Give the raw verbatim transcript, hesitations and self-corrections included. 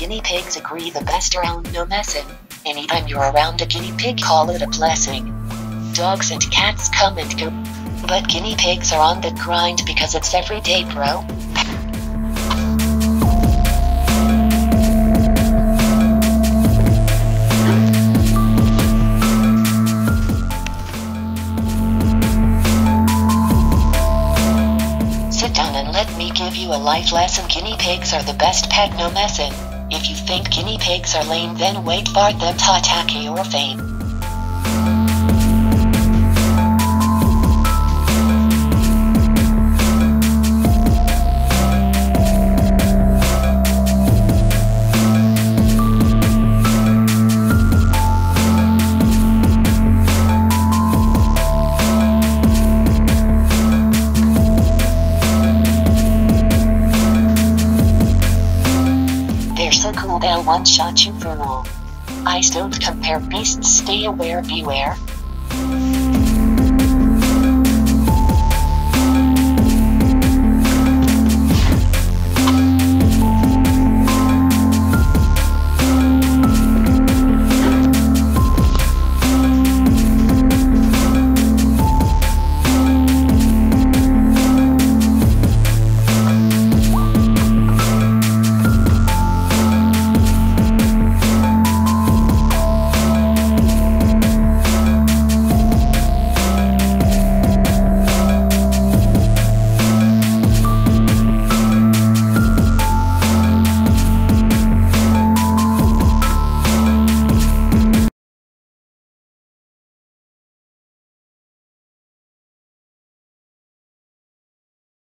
guinea pigs agree the best around no messing. Anytime you're around a guinea pig, call it a blessing. Dogs and cats come and go, but guinea pigs are on the grind because it's every day, bro. Sit down and let me give you a life lesson. Guinea pigs are the best pet, no messin'. If you think guinea pigs are lame, then wait for them to attack your fame. They're so cool they'll one-shot you fool. Eyes don't compare, beasts stay aware, beware.